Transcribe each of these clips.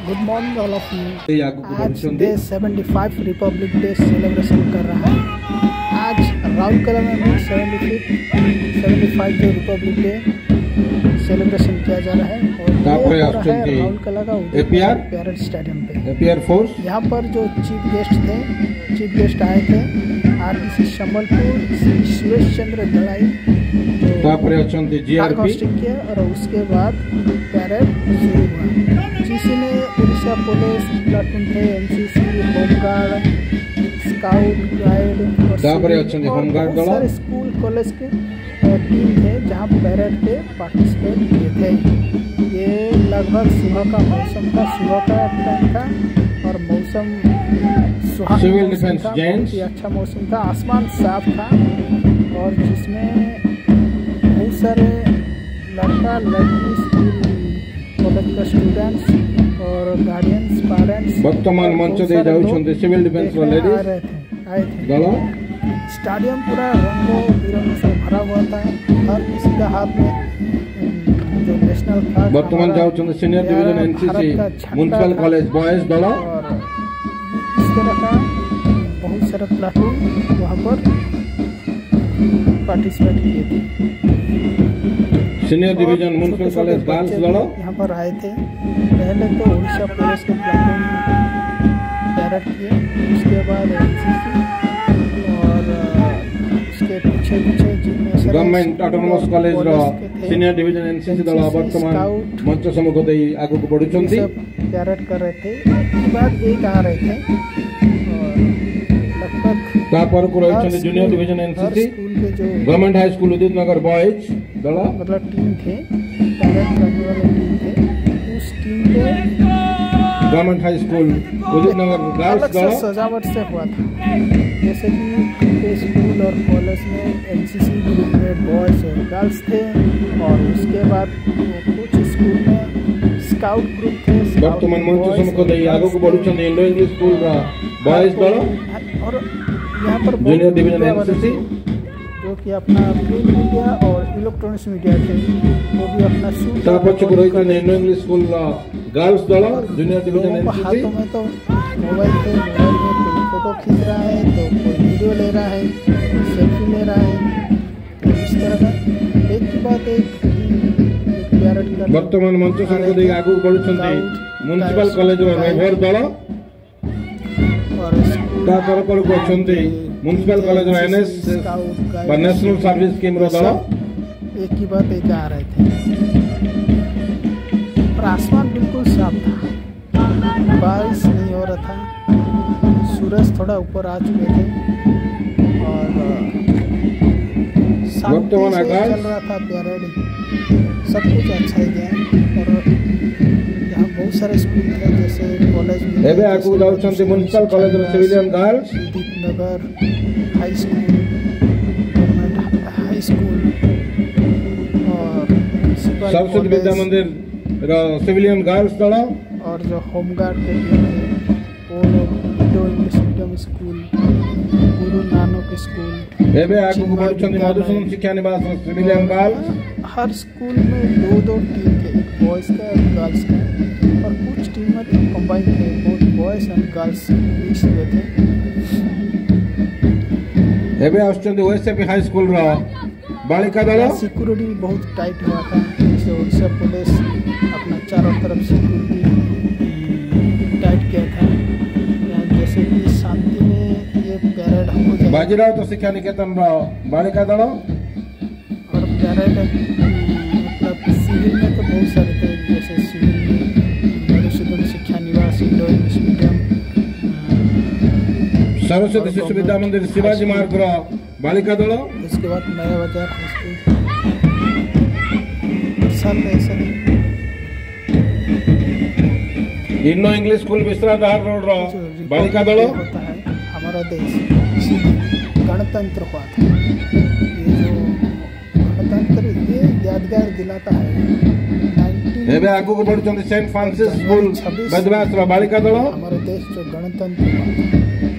Good morning all of you. आज day 75 republic day celebration कर रहा है। आज राउरकेला में भी 75 जो रिपब्लिक डे सेलिब्रेशन किया जा रहा है और ये हो रहा है राउरकेला का पैरेड स्टेडियम पे। यहाँ पर जो चीफ गेस्ट आए थे आरटीसी संबलपुर श्री सुरेश चंद्र दलाई किया और उसके बाद पैरेड शुरू हुआ जिसमें उड़ीसा पुलिस प्लाटून थे, एनसीसी, होमगार्ड, स्काउट गाइड और बहुत सारे स्कूल कॉलेज के टीम थे जहां पैरेड पे पार्टिसिपेट किए थे। ये लगभग सुबह का मौसम था, सुबह का टाइम था और मौसम सुहाना था, बहुत ही अच्छा मौसम था, आसमान साफ था और जिसमें बहुत सारे लड़का लड़की स्कूल कॉलेज का स्टूडेंट्स और गार्डियंस पेरेंट्स वर्तमान मंच दे जाउछन्ते सिविल डिफेंस लेडीज आए थे। स्टेडियम पूरा रंगों बिरंगों से भरा हुआ था। हर किसी का हाथ में जो नेशनल फ्लैग वर्तमान जाउछन्ते senior division NCC municipal college boys दल और इस तरह का बहुत सारे प्लाटून वहाँ पर पार्टिसिपेट किए थे। Senior division municipal college girls दल यहाँ पर आए थे। पहले तो उड़ीसा पुलिस के प्लाटून पैरेड किए, उसके बाद एनसीसी और उसके पीछे जितने गवर्नमेंट ऑटोनोमस कॉलेज रो सीनियर डिवीजन एनसीसी दल वर्तमान मंच सम्मुख दे आगु को बढ़ुछन्ती पैरेड कर रहे थे। उसके बाद एक आ रहे थे और लगभग तापर को रहछन्ते junior division NCC government high school Udit Nagar boys दल मतलब टीम थे, पैरेड करने वाले टीम थे। उस टीम को government high school Udit Nagar girls दल सजावट से हुआ था, जैसे कि स्कूल और कॉलेज में एनसीसी ग्रुप में बॉयज और गर्ल्स थे और उसके बाद कुछ स्कूल में स्काउट ग्रुप थे। वर्तमान मंच सम्मुख दे आगु को बढ़ुछन्ते इंडो इंग्लिश स्कूल रा बॉयज दल और यहाँ पर जूनियर डिवीजन एनसीसी जो कि अपना प्रिंट मीडिया और इलेक्ट्रॉनिक्स मीडिया थे वो भी अपना शूट तापछ को रहछन्ते इंडो इंग्लिश स्कूल रा गर्ल्स दल जूनियर डिवीजन एनसीसी। हाथों में तो मोबाइल थे, मोबाइल में कोई फोटो खींच रहा है तो कोई वीडियो ले रहा है, सेल्फी ले रहा है। तो इस तरह का एक के बाद एक पैरेड कर वर्तमान मंच सम्मुख दे आगु बढ़ुछन्ते म्युनिसिपल कॉलेज रो रेभर दल और तापर को अछन्ते म्युनिसिपल कॉलेज रो एनएस बा नेशनल सर्विस स्कीम रो दल एक ही बात एक आ रहे थे और आसमान बिल्कुल साफ था, बारिश नहीं हो रहा था, सूरज थोड़ा ऊपर आ चुके थे और वर्तमान चल रहा था पैरेड। सब कुछ अच्छा ही गया और यहाँ बहुत सारे स्कूल थे जैसे कॉलेज में एबे आगु जाउछन्ते म्युनिसिपल कॉलेज रो civilian girls Udit Nagar high school, government high school और सरस्वती विद्या मंदिर रो सिविलियन गर्ल्स दल और जो होमगार्ड के टीम थे वो लोग Indo English medium school, Guru Nanak school. एबे आगु को बढ़ुछन्ते मधुसूदन शिक्षा निवास रो सिविलियन गर्ल्स। हर स्कूल में दो टीम थे, एक बॉयज का और गर्ल्स का और कुछ टीम में कंबाइन थे, both boys and girls mix हुए थे। एबे आछन्ते ओएसएपी हाई स्कूल रो बालिका दल। सिक्योरिटी बहुत टाइट हुआ था, जैसे उड़ीसा पुलिस अपना चारों तरफ सिक्योरिटी टाइट किया था जैसे कि शांति में ये पैरेड हो जाए। बाजीराव तो शिक्षा निकेतन रो बालिका दल और पैरेड मतलब सिविल में तो बहुत सारे थे, जैसे सिविल में मधुसूदन शिक्षा निवास, Indo English medium, Saraswati Shishu Vidya मंदिर शिवाजी मार्ग रो बालिका दल। उसके बाद नया बाजार हाई स्कूल सब ऐसा इंडो इंग्लिश स्कूल विश्राधार रोड रो बालिका दल। होता है हमारा देश इसी गणतंत्र हुआ था। ये जो गणतंत्र ये यादगार दिलाता है। एबे आगु को बढ़ुछन्ते सेंट फ्रांसिस स्कूल बदवास रो बालिका दल। हमारे देश जो गणतंत्र हुआ था,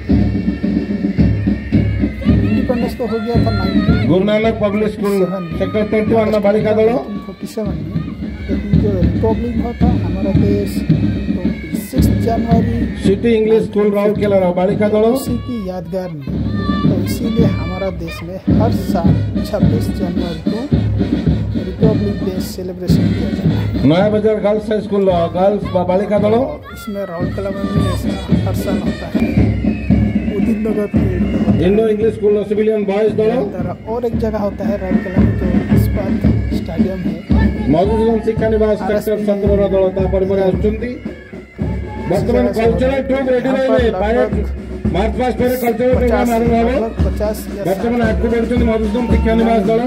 इंडिपेंडेंस तो हो गया था 1947 Guru Nanak public school sector 21 में बालिका दल। 47 में, लेकिन जो रिपब्लिक हुआ था हमारा देश तो जनवरी सिटी इंग्लिश स्कूल राउरकेला बालिका दल उसी की यादगार में, तो इसीलिए हमारा देश में हर साल 26 जनवरी को रिपब्लिक डे सेलिब्रेशन किया जाता है। नया बाजार गर्ल्स हाई स्कूल गर्ल्स बालिका दल इसमें राउरकेला में भी ऐसा हर साल होता है। Udit Nagar Indo English school civilian boys दल और एक जगह होता है राउरकेला में जो इस्पात स्टेडियम है। मधुसूदन शिक्षा निवास सेक्टर 17 दल आसुचंती वर्तमान कल्चरल ट्रूप रेडी रहिबे पायलट मार्च पास पर कल्चरल प्रोग्राम आरंभ होबो। 50 वर्तमान आगु बढ़ुचंती मधुसूदन शिक्षा निवास दल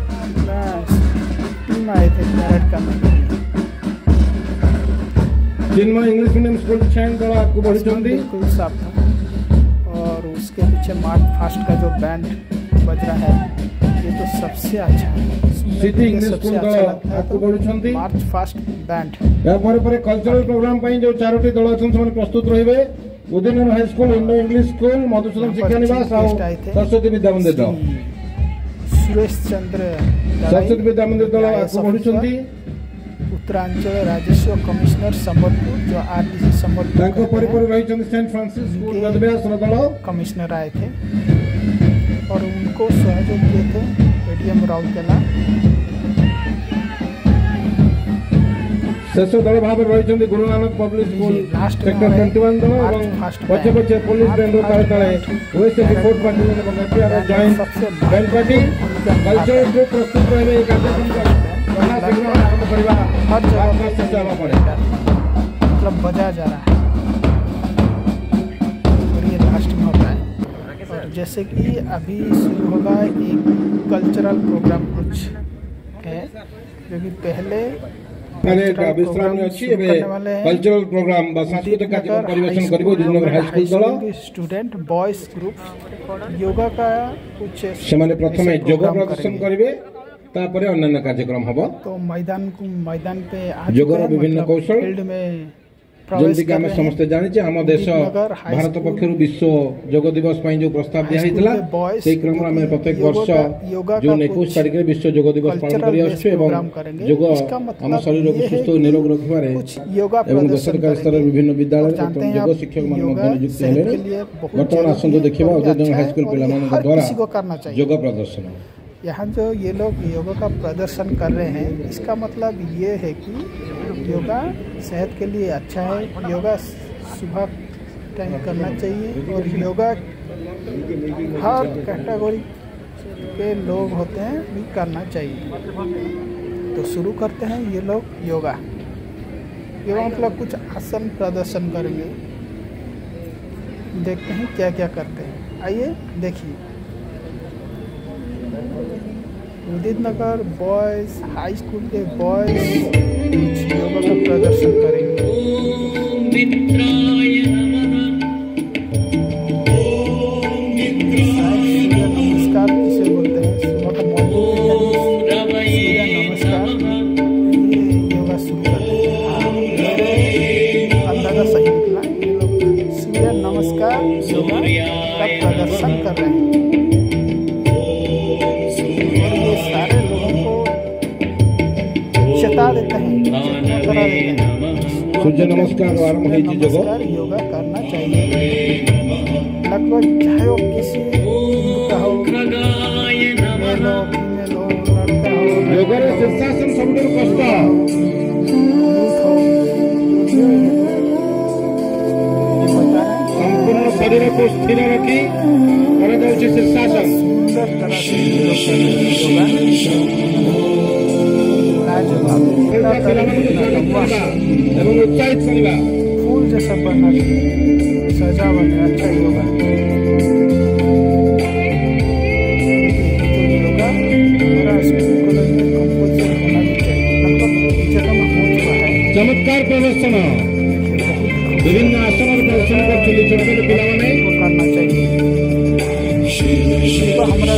टीम आए थे पैरेड करने। जिनमें इंग्लिश मीडियम स्कूल चैन दल आगु बढ़ुचंती बिल्कुल साफ था। और उसके पीछे मार्च फास्ट का जो बैंड बज रहा है ये तो सबसे अच्छा है। सिटी इंग्लिश स्कूल दल आगु बढ़ुचंती मार्च फास्ट बैंड या पर कल्चरल प्रोग्राम पई जो चारोटी दल अछन से प्रस्तुत रहिबे। Udayanagar high school Indo English school Madhusudan Shiksha Niwas और सरस्वती विद्या मंदिर दल सुरेश चंद्र सरस्वती विद्या मंदिर दल आगु बढ़ुचंती। उत्तरांचल राजस्व कमिश्नर संबलपुर जो आरटीसी संबलपुर तांको परिपर रहिचंती सेंट फ्रांसिस स्कूल गदब्यास दल कमिश्नर आए थे और उनको सहयोग किए थे एडीएम राउरकेला। शेष दल भाव रही Guru Nanak public school sector 21 दल और पछे पछे पुलिस बैंड ताले ताले ओएसए रिपोर्ट पार्टी ने बंगाती joint band party cultural group प्रस्तुत रहे एक कार्यक्रम आरंभ करवा हर जगह से जाना पड़ेगा मतलब बजा जा रहा है और ये लास्ट में होता है। और जैसे कि अभी शुरू होगा एक कल्चरल प्रोग्राम कुछ है जो कि पहले विश्राम अच्छी कल्चरल प्रोग्राम सांस्कृतिक कार्यक्रम परिवेशन करिबो। उदयनगर हाई स्कूल दल स्टूडेंट बॉयज ग्रुप योगा का कुछ से प्रथमे योग प्रदर्शन करिवे तापरे अन्य कार्यक्रम हबो। तो मैदान पे योगर विभिन्न कौशल फील्ड में जल्दी के हमें समस्त जानिचे हम देश भारत पक्षरु विश्व योग दिवस पई जो प्रस्ताव दिया हितला सेई क्रम में प्रत्येक वर्ष जून 21 तारिख रे विश्व योग दिवस पालन करि आछे एवं योग हम शरीर को सुस्थ और निरोग रखबारे एवं सरकार स्तर विभिन्न विद्यालय योग शिक्षक मान मध्य नियुक्त हेले वर्तमान आसंत देखिबा उदयनगर हाई स्कूल पिला मान द्वारा योग प्रदर्शन। यहाँ जो ये लोग योगा का प्रदर्शन कर रहे हैं इसका मतलब ये है कि योगा सेहत के लिए अच्छा है। योगा सुबह टाइम करना चाहिए और योगा हर कैटेगरी के लोग होते हैं भी करना चाहिए। तो शुरू करते हैं ये लोग योगा मतलब कुछ आसन प्रदर्शन करेंगे। देखते हैं क्या क्या करते हैं, आइए देखिए। Udit Nagar boys high school के बॉयज कुछ योगा का प्रदर्शन करेंगे। नमस्कार जिसे बोलते हैं सुबह का मॉर्निंग नमस्कार ये योगा शुरू करते हैं। अंदाजा सही निकला। ये लोग सूर्य नमस्कार योगा का प्रदर्शन कर रहे हैं। चेता देते हैं सूर्य नमस्कार आरंभ है जी योगा करना चाहिए। लगभग चाहे वो किसी का हो मेल हो फीमेल हो लड़का हो योगा रे शीर्षासन सबुठ कष्ट संपूर्ण शरीर को स्थिर रखी करे जाउछि शीर्षासन सुंदर तरह से उत्साहित करवा फूल जैसा बनना चाहिए सजावट अच्छा योगा। तो योगा हमारा स्कूल कॉलेज में कंपल्सरी होना भी चाहिए। लगभग जगह में हो चुका है। चमत्कार प्रदर्शन विभिन्न आसन प्रदर्शन कर छोटे छोटे पिला माने वो करना चाहिए। हमारा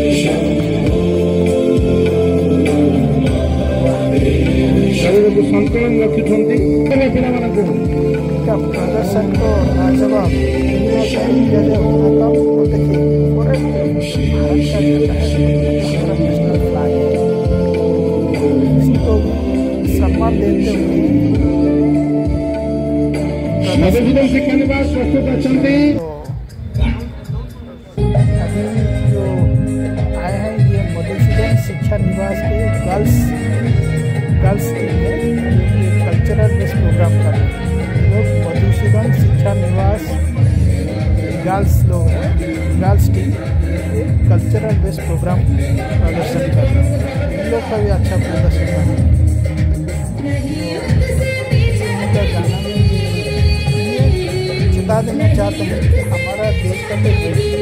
शरीर को संतुलन रखिछंती पिला माने का प्रदर्शन को लाजवाब दुनिया का इंडिया होना कम वो देखिए पूरे भारत का नेशनल फ्लैग इसको सम्मान देते हुए मधुसूदन शिक्षा निवास प्रस्तुत अछंती। अभी जो आए हैं ये मधुसूदन शिक्षा निवास के गर्ल्स टीम है, ये कल्चरल बेस प्रोग्राम कर रहे हैं। लोग मधुसूदन शिक्षा निवास गर्ल्स लोग हैं, girls team cultural base programme प्रदर्शन कर रहे हैं। इन लोग का भी अच्छा प्रदर्शन कर रहे हैं। गाना में बता देना चाहते हैं कि हमारा देश का तो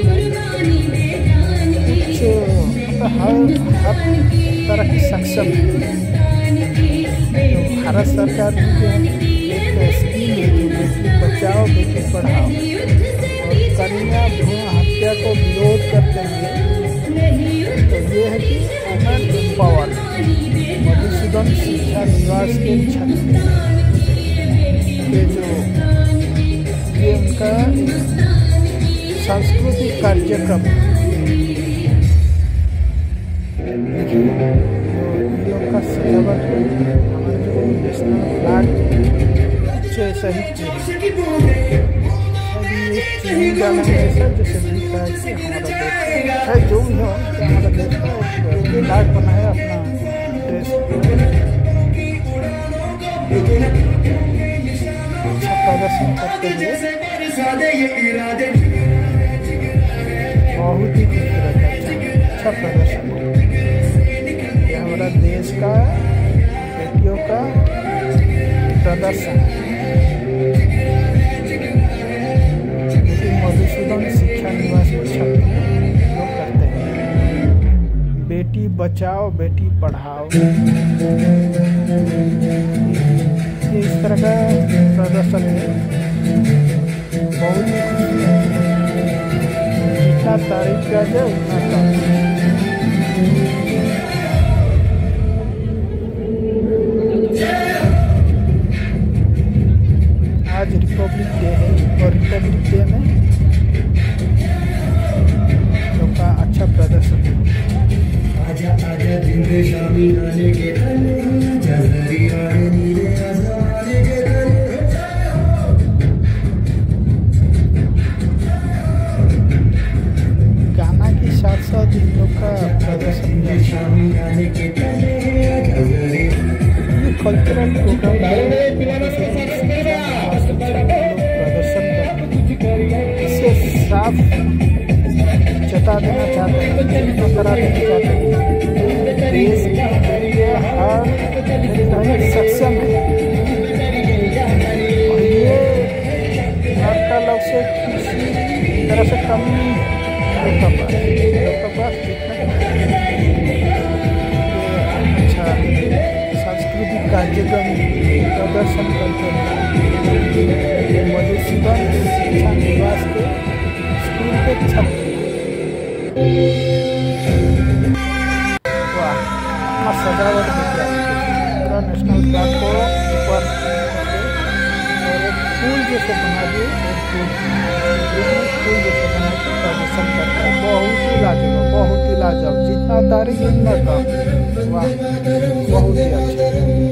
कुछ हर तरह की सक्षम है। तो भारत सरकार की जो एक स्कीम है जो बेटी बचाओ बेटी पढ़ाओ और कन्या भ्रूण हत्या को विरोध करते हुए, तो ये है कि वुमेन एम्पावरमेंट। मधुसूदन शिक्षा निवास के छात्र के जो ये उनका सांस्कृतिक कार्यक्रम ये लोग का सजावट हमारे जो नेशनल फ्लैग जैसा ही चीनी डाला है ऐसा जैसे दिख रहा है कि हमारा देश है जो भी हो हमारा देश का फ्लैग बना है अपना ड्रेस प्रदर्शन करते हुए बहुत ही खूबसूरत अच्छा प्रदर्शन। ये हमारा देश का बेटियों का प्रदर्शन मधुसूदन शिक्षा निवास में छात्र लोग करते हैं। बेटी बचाओ बेटी पढ़ाओ, इस तरह का प्रदर्शन है। बहुत ही जितना तारीफ किया जाए उतना कम। आज रिपब्लिक डे है और रिपब्लिक डे में लोग का अच्छा प्रदर्शन है। आजा आजा जिंदे शामी आने के गाना के साथ साथ इन लोग का प्रदर्शन कल्चरल प्रोग्राम प्रदर्शन इससे साफ जता देना चाहते हैं, करा देना चाहते हैं देश हर सक्षम है और ये आपका लोग से किसी तरह से कम नहीं है। लोग का पास अच्छा सांस्कृतिक कार्यक्रम प्रदर्शन करते हैं। मधुसूदन शिक्षा निवास के स्कूल के छात्र सजावट पूरा नेशनल फ्लैग को ऊपर और एक फूल जैसे बना दिए, फूल जैसे बना के प्रदर्शन करता है। बहुत ही लाजवाब जितना तारीफ उतना कम। वाह बहुत ही अच्छा।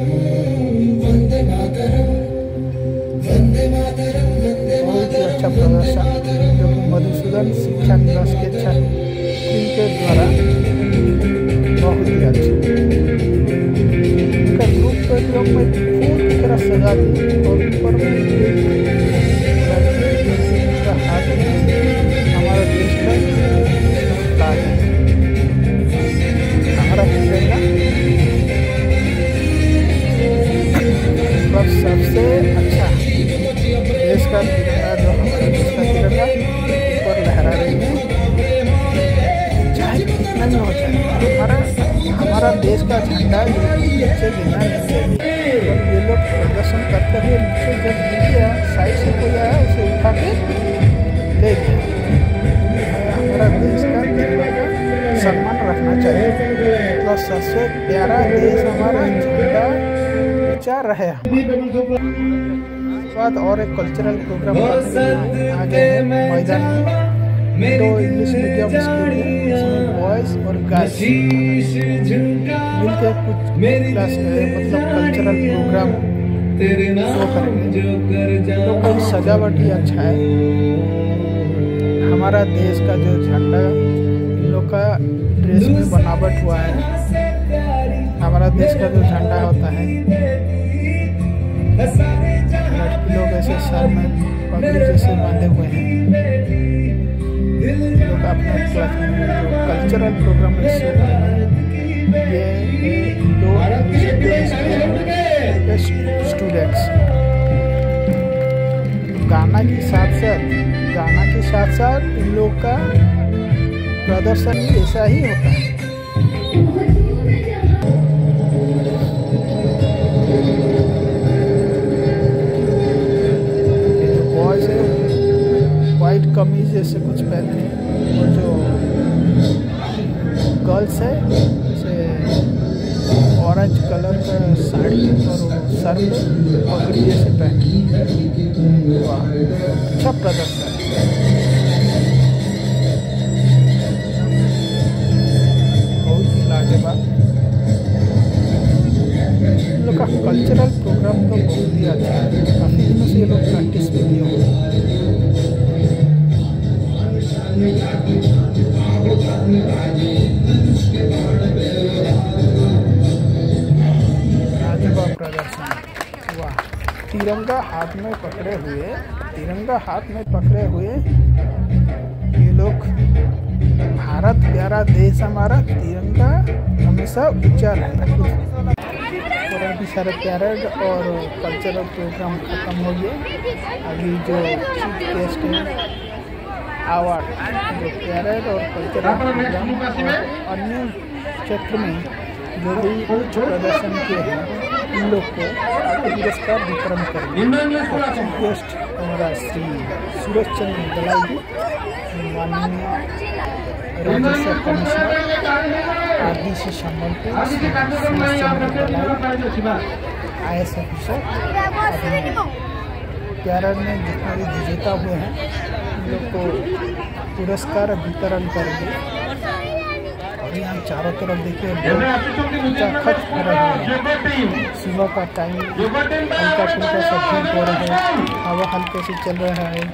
बहुत ही अच्छा प्रदर्शन जो कि मधुसूदन शिक्षा निवास के छात्र के द्वारा बहुत ही अच्छा। उनका ग्रुप के लोग में फूल की तरह सजा दी और ऊपर में हाथ हमारा देश का फ्लैग है, हमारा तिरंगा। पर सबसे अच्छा देश का तिरंगा जो हमारे देश का तिरंगा ऊपर लहरा रही है, चाहे कितना भी हो जाए हमारा देश का झंडा नीचे गिरना नहीं चाहिए। और ये लोग प्रदर्शन करते हुए नीचे जब गिर गया, साइड से कोई आया उसे उठा के ले गया। हमारा देश का तिरंगा सम्मान रखना चाहिए। तो सबसे प्यारा देश हमारा झंडा ऊंचा रहे। बाद और एक कल्चरल प्रोग्राम आगे मैदान में तो इंग्लिश मीडियम स्कूल है, इसमें बॉयज़ और गर्ल्स मिलकर कुछ क्लास मतलब कल्चरल प्रोग्राम शो करेंगे। तो कोई सजावट ही अच्छा है। हमारा देश का जो झंडा इन लोग का ड्रेस में बनावट हुआ है। हमारा देश का जो झंडा होता है, लड़की लोग ऐसे सर में पगड़ी जैसे बांधे हुए हैं। लोग अपने कल्चरल प्रोग्राम में शो करेंगे। ये दो स्टूडेंट्स गाना के साथ साथ इन लोग का प्रदर्शन भी ऐसा ही होता है। जो बॉयज है वाइट कमीज जैसे कुछ पहने हैं, और जो गर्ल्स है जैसे ऑरेंज कलर का साड़ी और सर पे पगड़ी जैसे पहने। वाह, अच्छा प्रदर्शन है। बहुत ही लाजवाब। इन लोग का कल्चरल प्रोग्राम तो बहुत ही अच्छा है। काफ़ी दिनों से ये लोग प्रैक्टिस भी किए हुए हैं। लाजवाब प्रदर्शन। वाह, तिरंगा हाथ में पकड़े हुए ये लोग, भारत प्यारा देश हमारा, तिरंगा हमेशा ऊंचा रहना। और अभी सारे पैरेड और कल्चरल प्रोग्राम खत्म हो गए। अभी जो चीफ गेस्ट है अवार्ड, जो पैरेड और कल्चरल प्रोग्राम और अन्य क्षेत्र में जो भी उच्च प्रदर्शन किए हैं इन लोग को पुरस्कार वितरण करेंगे। चीफ गेस्ट हमारा श्री सूरज चंद्र दलाई जी, माननीय राजस्व commissioner RDC Sambalpur Suraj Chandra Dalai IAS officer. Parade में जितने भी विजेता हुए हैं इन लोग को पुरस्कार वितरण करेंगे। और यहाँ चारों तरफ देखिए खच भरा हुआ है। सुबह का टाइम, हल्का फुल्का सब धूप हो रहा है, हवा हल्के से चल रहा है।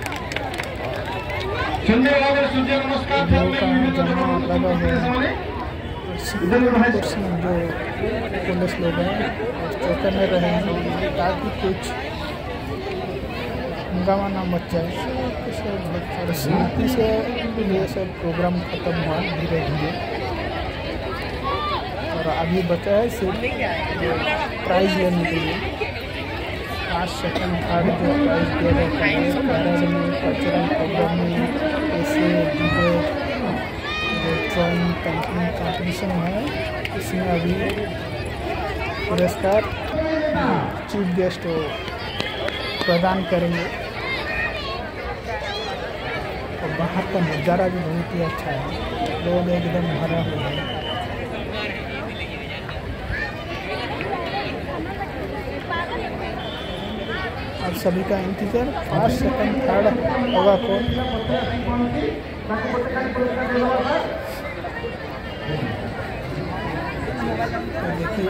जमा लगा हुआ है। जो पुलिस लोग हैं चौके में रहे हैं ताकि कुछ हंगामा ना मच जाए। शांति से ये सब प्रोग्राम खत्म हुआ धीरे धीरे। और अभी बचा है सिर्फ प्राइज लेने के लिए। 5 सेकंड थर्ड जो प्राइज दिया जाता है पैरेड में, कल्चरल प्रोग्राम में, ऐसे जो ड्राइंग पेंटिंग कॉम्पिटिशन है, इसमें अभी पुरस्कार चीफ गेस्ट प्रदान करेंगे। और बाहर का नज़ारा भी बहुत ही अच्छा है, लोग एकदम भरा हुआ है। और सभी का इंतजार 5 सेकंड थर्ड होगा कौन। तो देखिए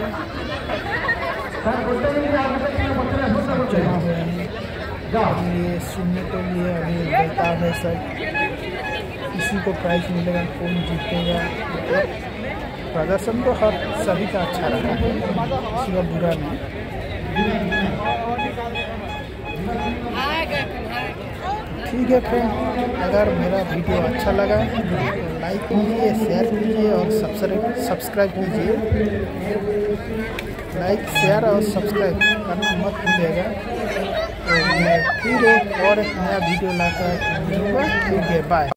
जमा हुए हैं ये सुनने के लिए। अभी बेताब है सब, किसी को प्राइज मिलेगा, कौन जीतेगा। प्रदर्शन तो हर सभी का अच्छा रहा है, किसी का बुरा नहीं। ठीक है फ्रेंड, अगर मेरा वीडियो अच्छा लगा तो लाइक कीजिए, शेयर कीजिए और सब्सक्राइब कीजिए। लाइक, शेयर और सब्सक्राइब करना मत भूलिएगा। तो मैं फिर एक और नया वीडियो लाकर मिलूँगा। ठीक है, बाय।